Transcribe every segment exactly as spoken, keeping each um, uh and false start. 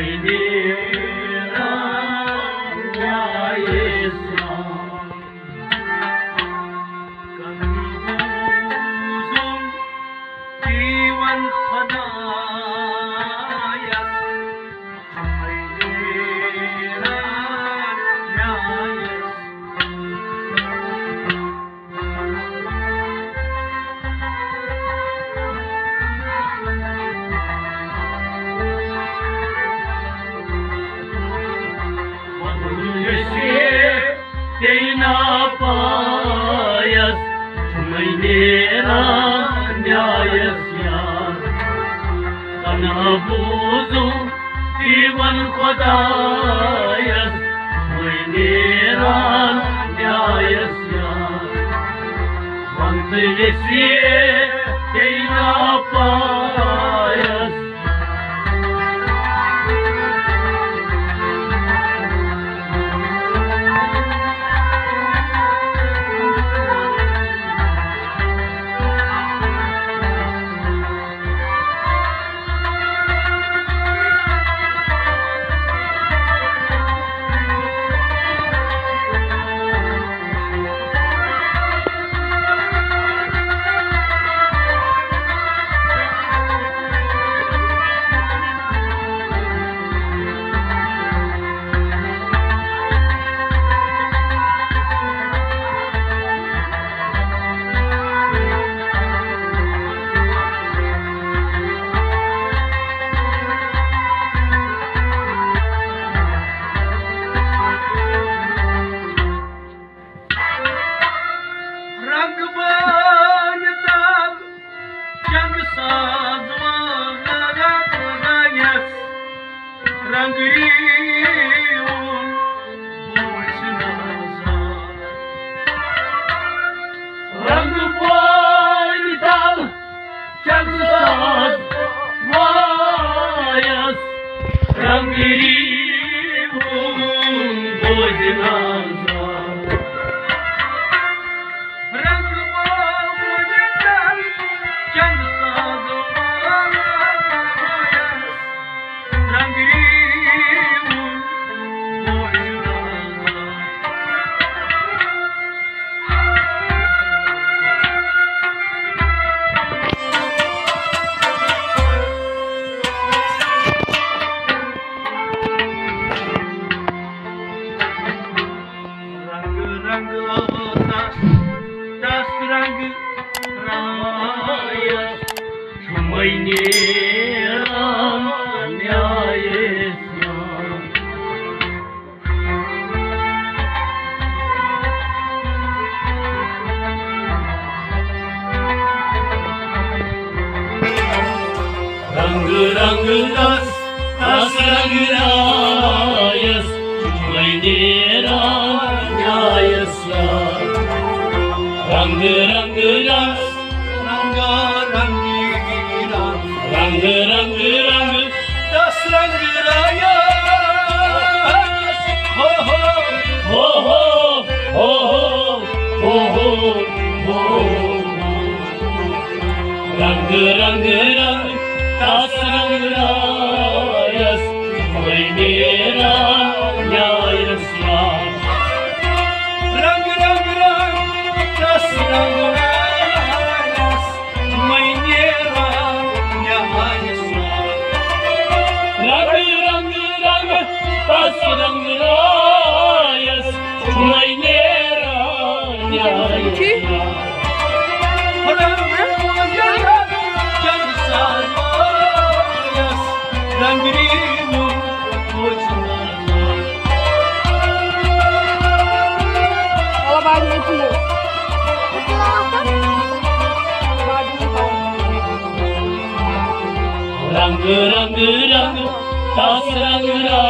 रंग रंग रंग तास रंग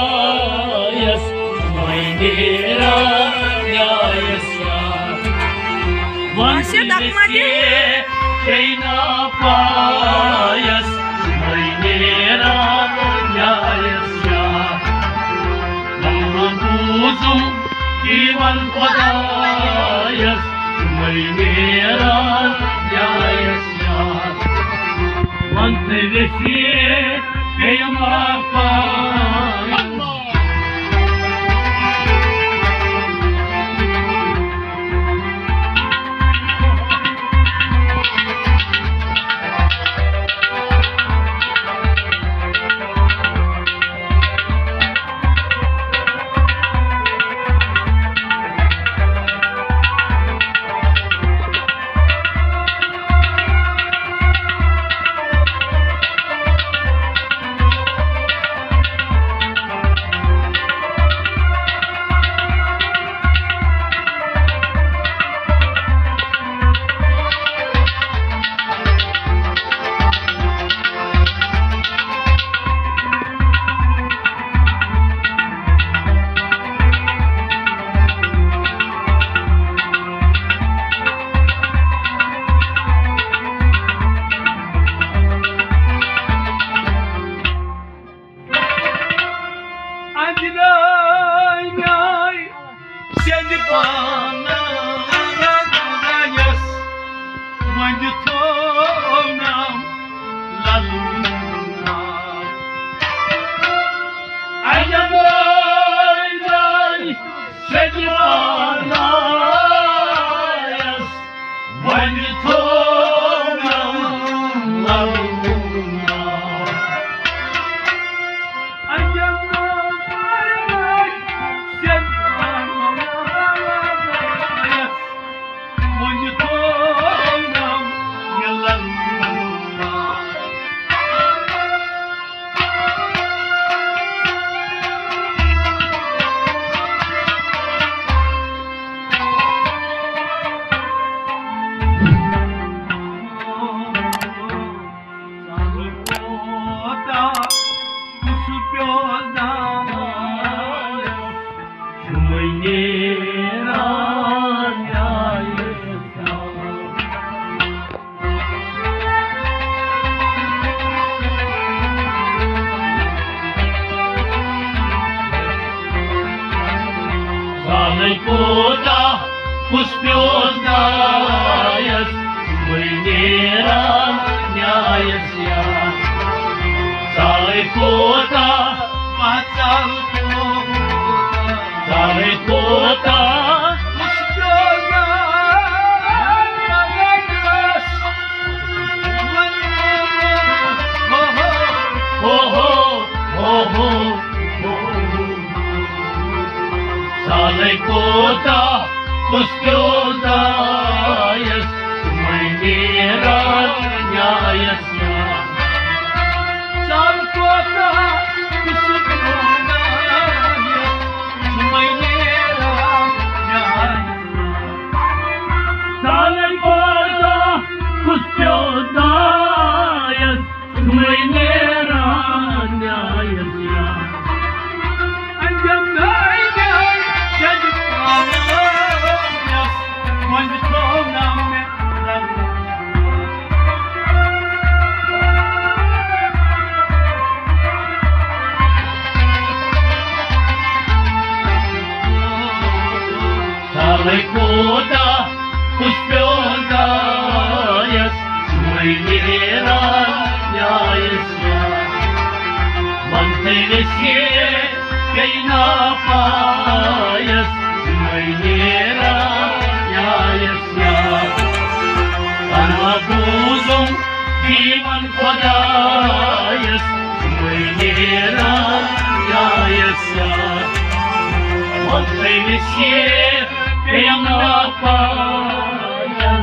रायस मैनेरा न्यायस्या वंशे कैना पायस मैनेरा न्यायस्या नम्बूजु जीवन पदायस मैनेरा न्यायस्या Once this year, came up. न्यायस्य चालकोता चालकोता Salekota kuskildājas, mainīrā ņājasjā. Salekota kuskildājas, mainīrā ņājasjā. Salekota kuskildājas, mainīrā ņājasjā. Salekota kuspildājas, mainīrā ņājasjā. Man tevis iekeinā pājas, mainīrā ņājasjā. Ana būzum dīman kodājas, mainīrā ņājasjā. Man tevis iekeinā pājas.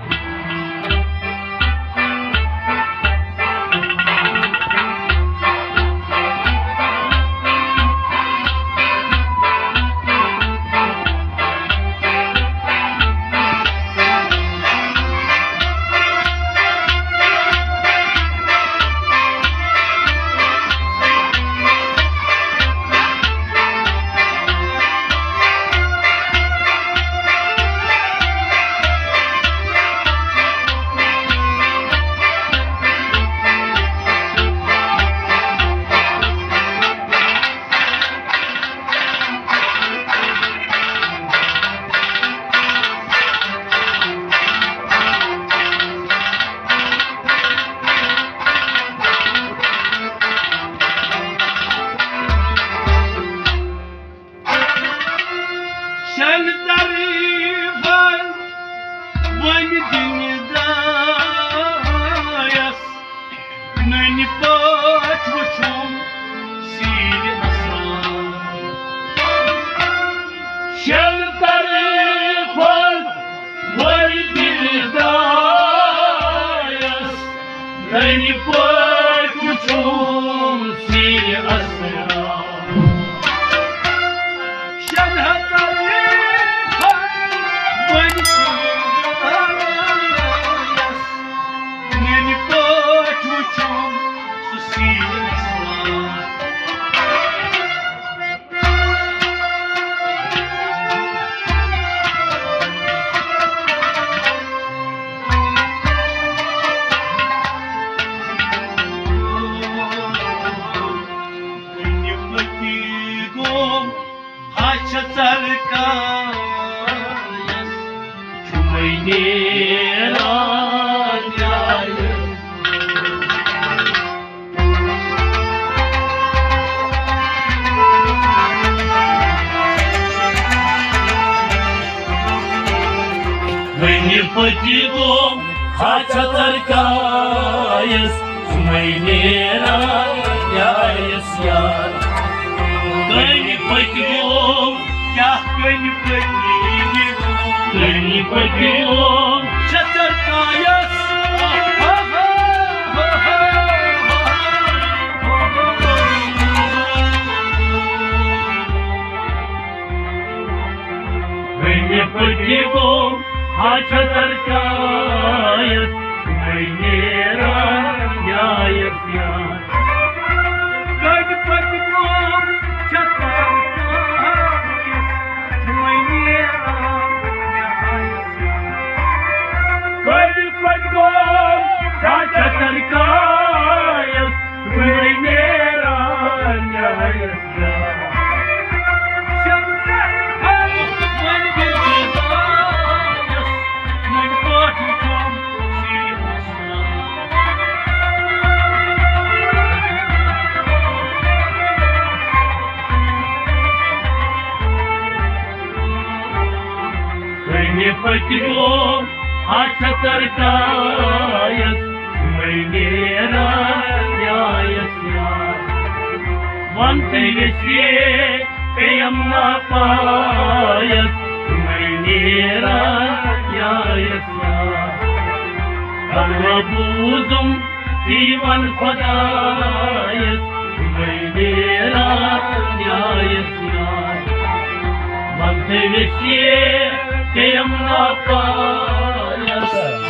Şen tarifan vagdini dayas Nani patvuçum sili aslan Şen tarifan vagdini dayas Nani patvuçum sili aslan Şen Çatarkayas, mainīrā ņājasjā. Maini patigom, çatarkayas, mainīrā ņājasjā. Maini patigom, Kah kani patigom, kani patigom, çatarkayas. Kani patigom, çatarkayas, mainīrā ņājasjā. Kani patigom, çatarkayas. Ready, ready. kartayas Sumainera Nyayas Yar Vantegesye Kayam Napayas Sumainera Nyayas Yar Kalvabuzum Divan Padayas Sumainera Nyayas Yar Vantegesye Kayam Napayas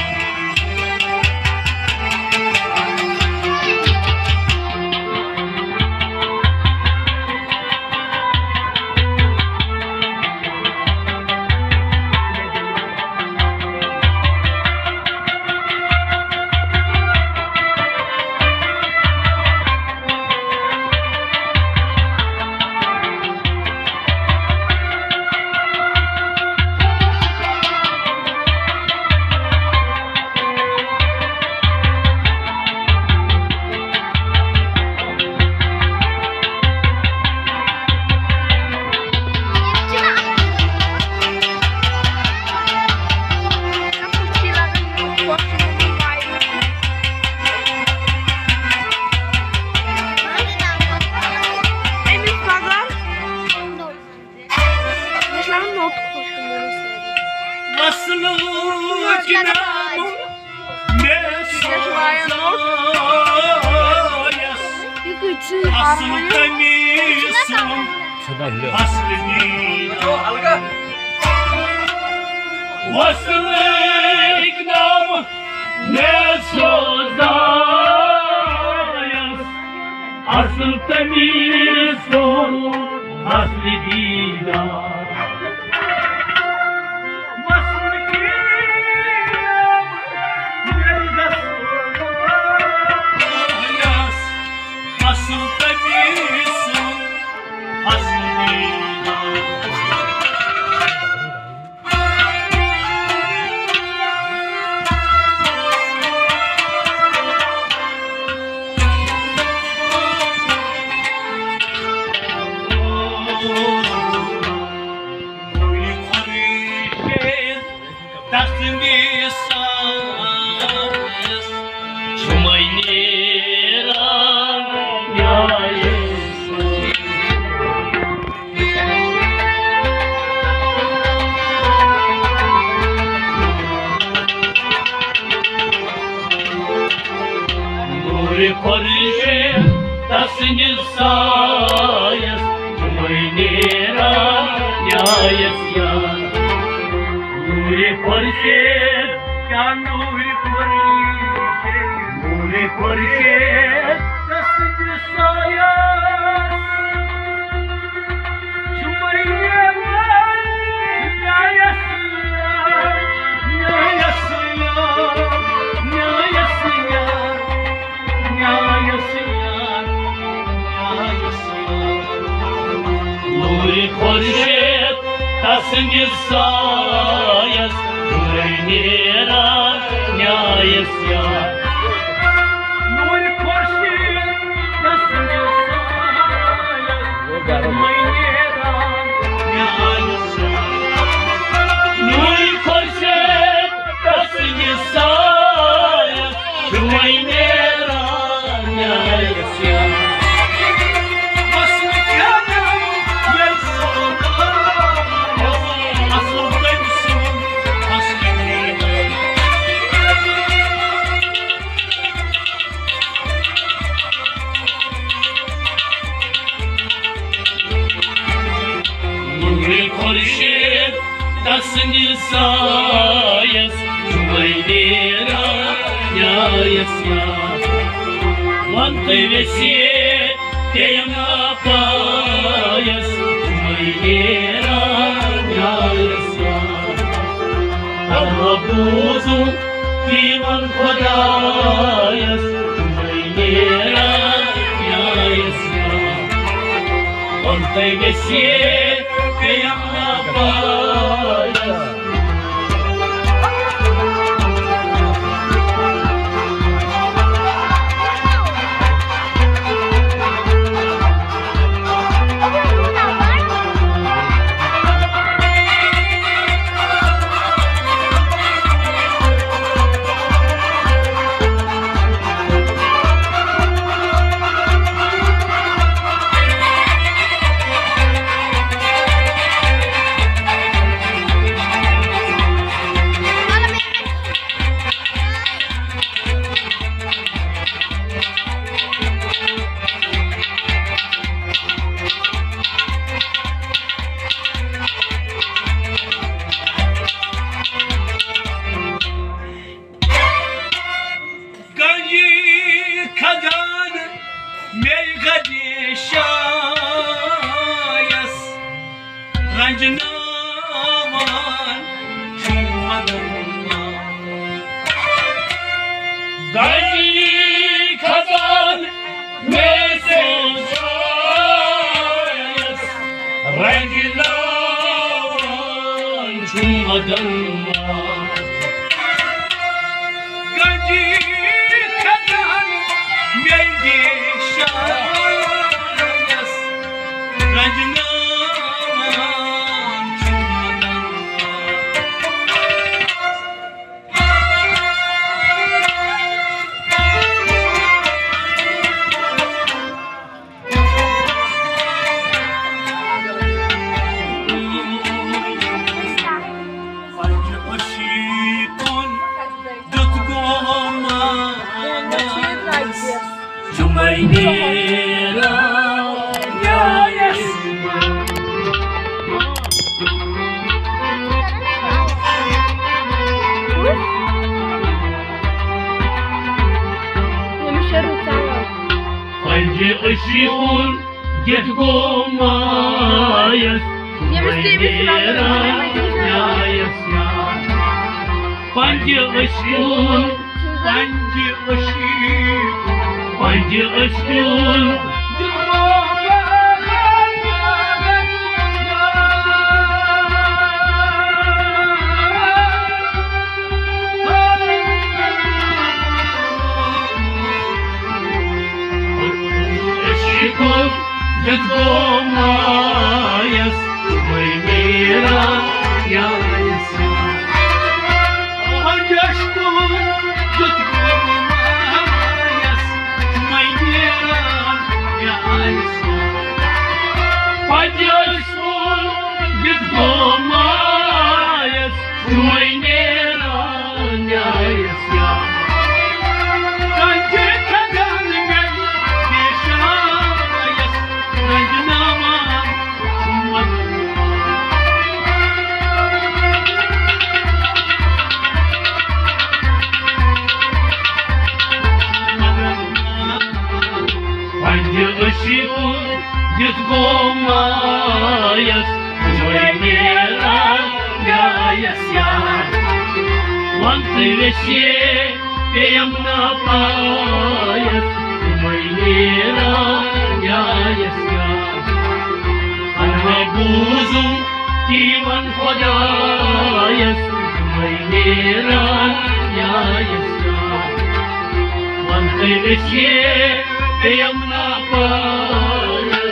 Asıl temiz ol, asli didar. Vasıl kıyam, neredesin? Asıl temiz ol, asli didar. Korje tasni sayas Sumainera Nyayas Yar Nuri korje kya nuri korje Nuri korje tasni sayas Sumainera Nyayas Yar Nyayas Yar Nyayas Yar Nyayas Yar, Nyayas Yar Nuri Khorshid tasni sayas Sumainera Nyayas Yar Nuri Khorshid tasni sayas Sumainera Nyayas Yar Nuri Khorshid tasni sayas Sumainera Nyayas Yar Asıl kıyam yelsin Asıl temsil asli didar Nuri Khorshid tasni sayas Sumainera Nyayas Yar Vantegesye Kayam Napayas Sumainera Nyayas Yar Kalvabuzum Divan Padayas Sumainera Nyayas Yar Vantegesye Kayam Napayas Kagan Melgadeshayas Ranjnaman Chumadana Gaji Kagan Melgadeshayas Ranjnaman Chumadana Gaji Kagan Melgadeshayas Ranjnaman Panjashikon Dutgomanas Jumaynira Yayasma Panjashikon Dutgomanas Jumaynira Yayasma Panjashikon Panjashikon Panjashikon Panjashikon Dutgomayas Jumaynira Yayasma Panjashikon Dutgomayas Jumaynira Yayasma Panjashikon Dutgomayas Jumaynira Yayasma Kanji Kagan Melgadeshayas Ranjnaman Panjashikon Dutgomayas Jumaynira Yayasma Вантывесе пеем напаяс Jumaynira Yayasma Анвабузум Тиван Ходаяс Jumaynira Yayasma Вантывесе пеем напаяс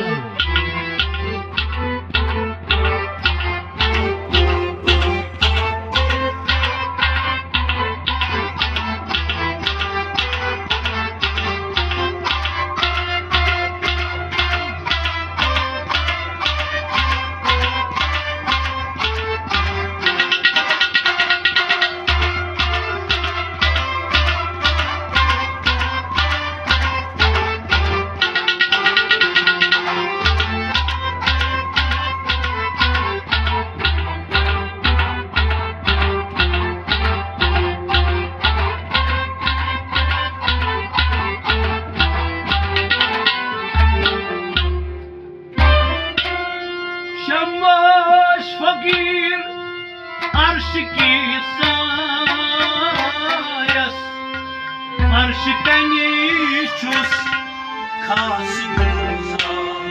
Şambaş fakir arşiki sayas Arşiken içus kasımıza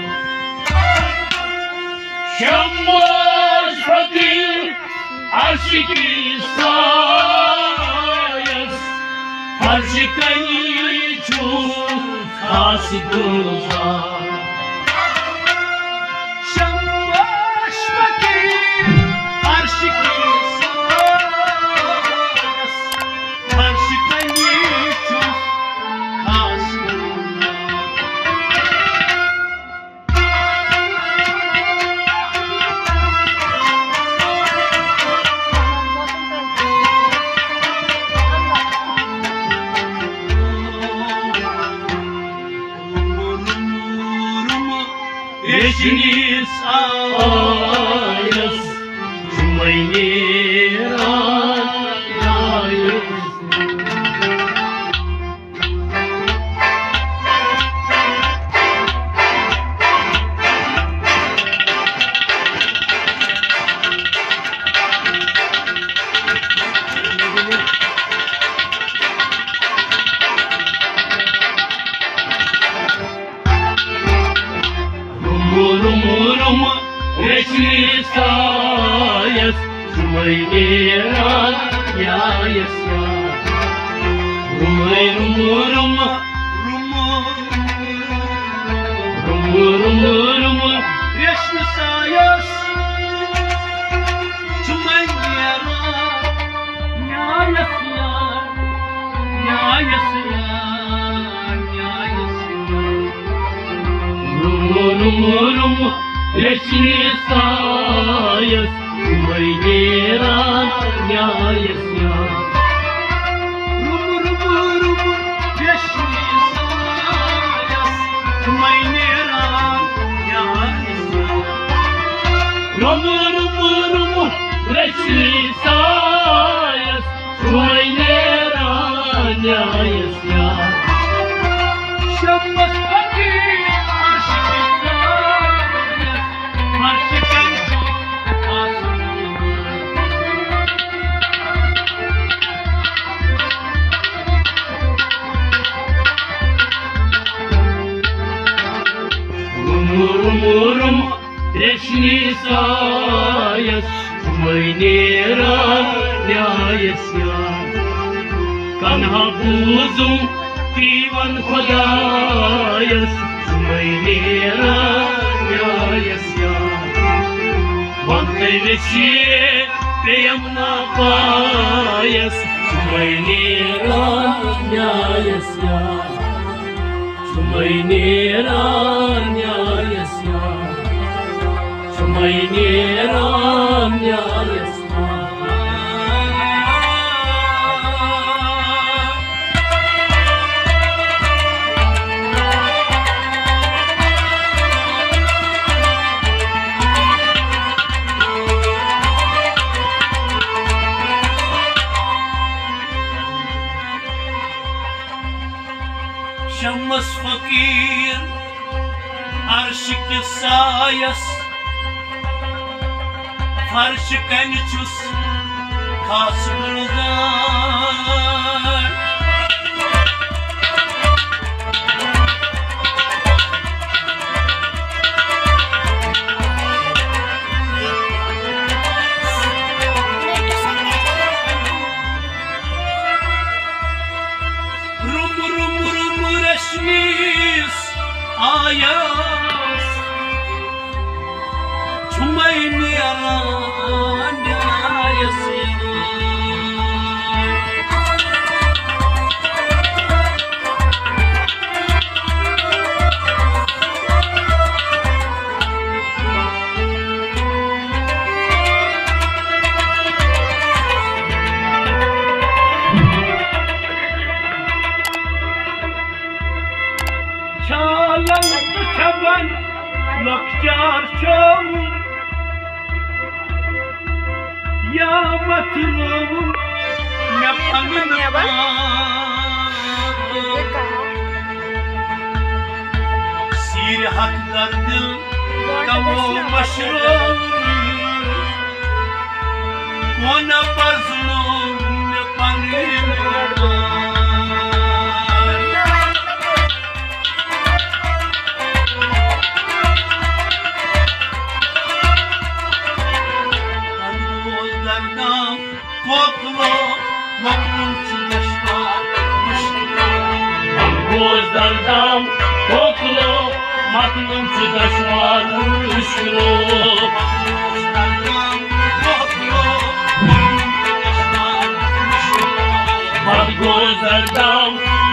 Şambaş fakir arşiki sayas Arşiken içus kasımıza Eşiniz ayas Jumaynira Yayasma Reşli sayes Rumeyran yayes ya Rumey rumu rumu Rumu rumu rumu Reşli sayes Rumeyran yayes ya Yayes ya Yayes ya Rumu rumu rumu Reşli sayes Rumeyran yayes ya Rumu rumu rumu Reşli sayes Rumeyran yayes ya Rumu rumu rumu Reşli sayes Rumeyran yayes ya Şammas fakir Murum reşni sayes Rumeyran yayes ya Kan hafuzum divan Khudayes Rumeyran yayes ya Vante veşiye peyamna payes Rumeyran yayes ya Rumeyran yayes ya Rumeyran yayes ya Şammas fakir arşik sayes Farş kançus kasbırlar Rum rum rum reşmis ayas Rumeyran yayes ya Çalan çaban lokcar çom Ya matlubum ne panına bak Sir haklardır kamu maşrum Kona barzulum ne panına Koklo, maklum çulaşlar, Gözlerden koklo, maklum çulaşlar, Üşkilo, Gözlerden koklo, maklum çulaşlar, Üşkilo, Gözlerden